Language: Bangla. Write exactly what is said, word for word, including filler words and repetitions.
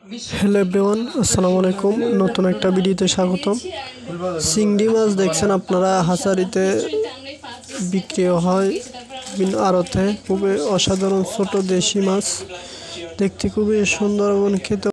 হ্যালো এভরিওয়ান, আসসালামু আলাইকুম। নতুন একটা ভিডিওতে স্বাগতম। চিংড়ি মাছ দেখছেন আপনারা হাসারিতে বিক্রি হয় বিভিন্ন আড়তে। খুবই অসাধারণ ছোট দেশি মাছ, দেখতে খুবই সুন্দর এবং খেতে